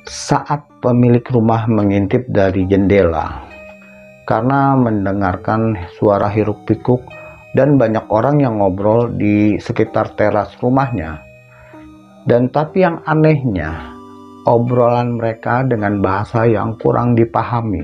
Saat pemilik rumah mengintip dari jendela karena mendengarkan suara hiruk-pikuk dan banyak orang yang ngobrol di sekitar teras rumahnya. Dan tapi yang anehnya, obrolan mereka dengan bahasa yang kurang dipahami.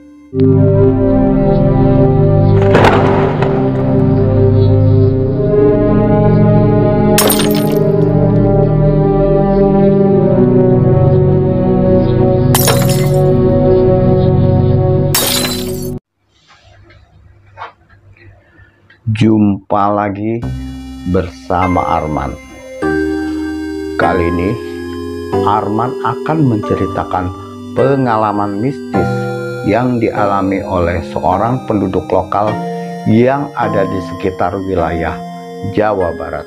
Jumpa lagi bersama Arman. Kali ini Arman akan menceritakan pengalaman mistis yang dialami oleh seorang penduduk lokal yang ada di sekitar wilayah Jawa Barat.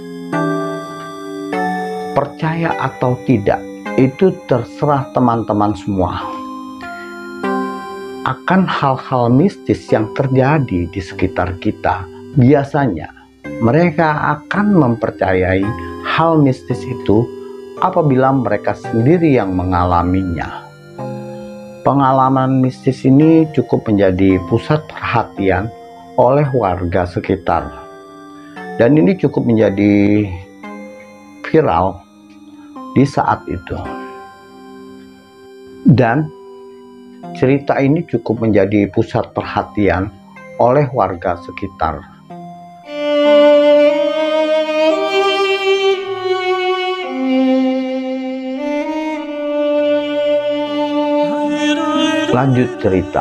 Percaya atau tidak, itu terserah teman-teman semua. Akan hal-hal mistis yang terjadi di sekitar kita, biasanya mereka akan mempercayai hal mistis itu apabila mereka sendiri yang mengalaminya. Pengalaman mistis ini cukup menjadi pusat perhatian oleh warga sekitar, dan ini cukup menjadi viral di saat itu. Dan cerita ini cukup menjadi pusat perhatian oleh warga sekitar. Lanjut cerita.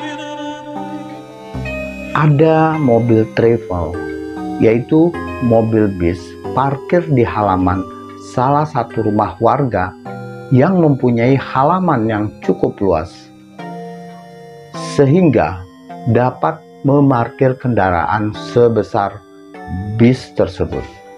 Ada mobil travel, yaitu mobil bis, parkir di halaman salah satu rumah warga yang mempunyai halaman yang cukup luas, sehingga dapat memarkir kendaraan sebesar bis tersebut.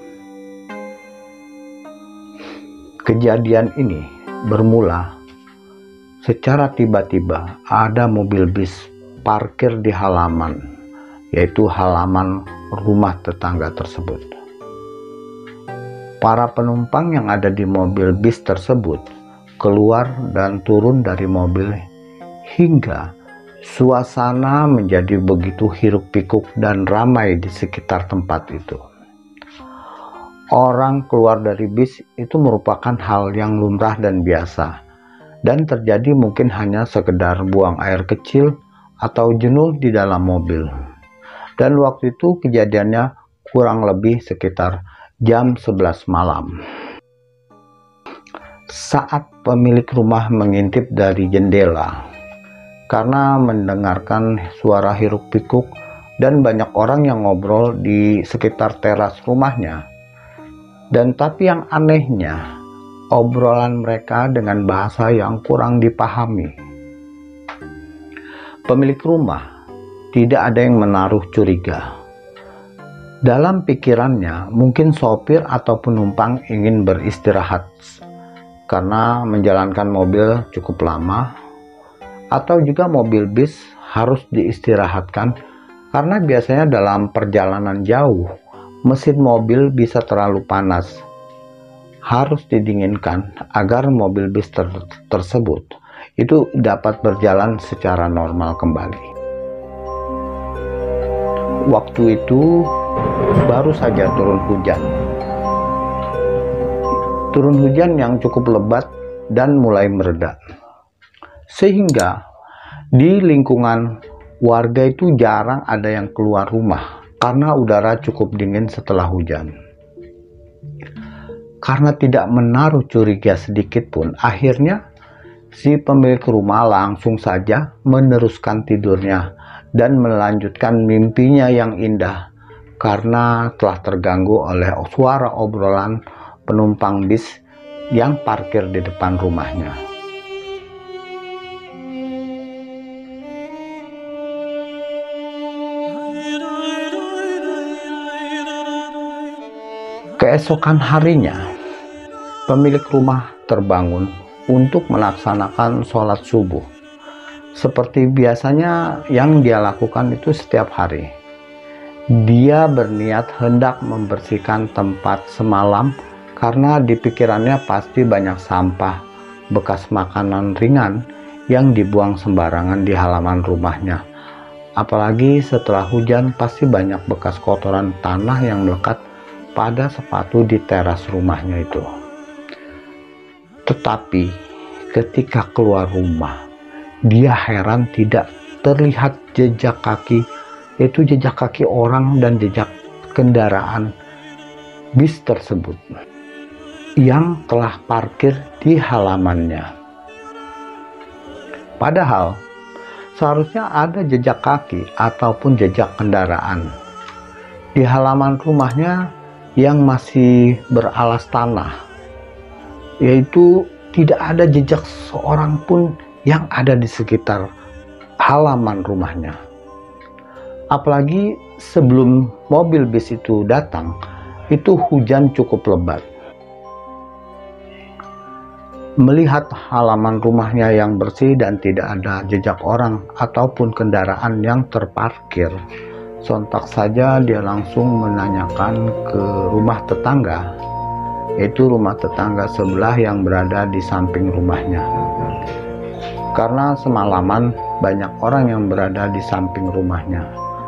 Kejadian ini bermula secara tiba-tiba ada mobil bis parkir di halaman, yaitu halaman rumah tetangga tersebut. Para penumpang yang ada di mobil bis tersebut keluar dan turun dari mobil hingga suasana menjadi begitu hiruk-pikuk dan ramai di sekitar tempat itu. Orang keluar dari bis itu merupakan hal yang lumrah dan biasa, dan terjadi mungkin hanya sekedar buang air kecil atau jenuh di dalam mobil. Dan waktu itu kejadiannya kurang lebih sekitar jam 11 malam. Saat pemilik rumah mengintip dari jendela karena mendengarkan suara hiruk-pikuk dan banyak orang yang ngobrol di sekitar teras rumahnya. Dan tapi yang anehnya, obrolan mereka dengan bahasa yang kurang dipahami. Pemilik rumah tidak ada yang menaruh curiga. Dalam pikirannya, mungkin sopir atau penumpang ingin beristirahat karena menjalankan mobil cukup lama, atau juga mobil bis harus diistirahatkan karena biasanya dalam perjalanan jauh mesin mobil bisa terlalu panas, harus didinginkan agar mobil bis tersebut itu dapat berjalan secara normal kembali. Waktu itu baru saja turun hujan yang cukup lebat dan mulai mereda, sehingga di lingkungan warga itu jarang ada yang keluar rumah karena udara cukup dingin setelah hujan. Karena tidak menaruh curiga sedikit pun, akhirnya si pemilik rumah langsung saja meneruskan tidurnya dan melanjutkan mimpinya yang indah karena telah terganggu oleh suara obrolan penumpang bis yang parkir di depan rumahnya. Keesokan harinya, pemilik rumah terbangun untuk melaksanakan sholat subuh. Seperti biasanya yang dia lakukan itu setiap hari. Dia berniat hendak membersihkan tempat semalam karena di pikirannya pasti banyak sampah bekas makanan ringan yang dibuang sembarangan di halaman rumahnya. Apalagi setelah hujan, pasti banyak bekas kotoran tanah yang melekat pada sepatu di teras rumahnya itu. Tetapi ketika keluar rumah, dia heran tidak terlihat jejak kaki, yaitu jejak kaki orang dan jejak kendaraan bis tersebut yang telah parkir di halamannya. Padahal seharusnya ada jejak kaki ataupun jejak kendaraan di halaman rumahnya yang masih beralas tanah, yaitu tidak ada jejak seorang pun yang ada di sekitar halaman rumahnya. Apalagi sebelum mobil bis itu datang, itu hujan cukup lebat. Melihat halaman rumahnya yang bersih dan tidak ada jejak orang ataupun kendaraan yang terparkir, sontak saja dia langsung menanyakan ke rumah tetangga, yaitu rumah tetangga sebelah yang berada di samping rumahnya. Karena semalaman banyak orang yang berada di samping rumahnya.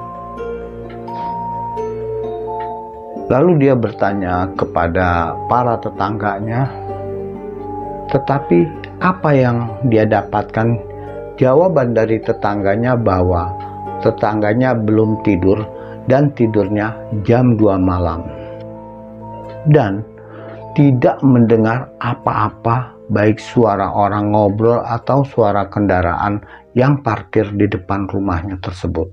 Lalu dia bertanya kepada para tetangganya, tetapi apa yang dia dapatkan? Jawaban dari tetangganya bahwa tetangganya belum tidur dan tidurnya jam 2 malam. Dan tidak mendengar apa-apa, baik suara orang ngobrol atau suara kendaraan yang parkir di depan rumahnya tersebut.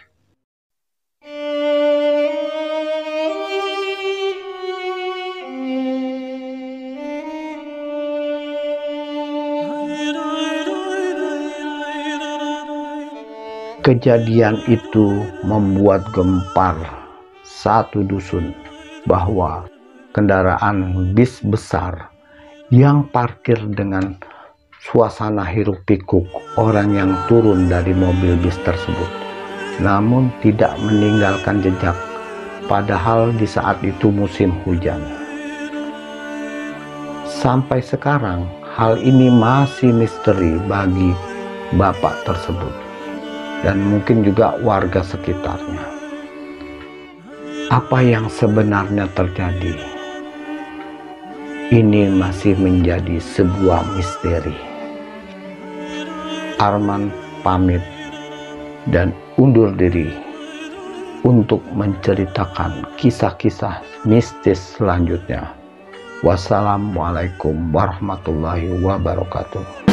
Kejadian itu membuat gempar satu dusun bahwa kendaraan bis besar yang parkir dengan suasana hiruk pikuk orang yang turun dari mobil bis tersebut, namun tidak meninggalkan jejak, padahal di saat itu musim hujan. Sampai sekarang hal ini masih misteri bagi bapak tersebut dan mungkin juga warga sekitarnya. Apa yang sebenarnya terjadi? Ini masih menjadi sebuah misteri. Arman pamit dan undur diri untuk menceritakan kisah-kisah mistis selanjutnya. Wassalamualaikum warahmatullahi wabarakatuh.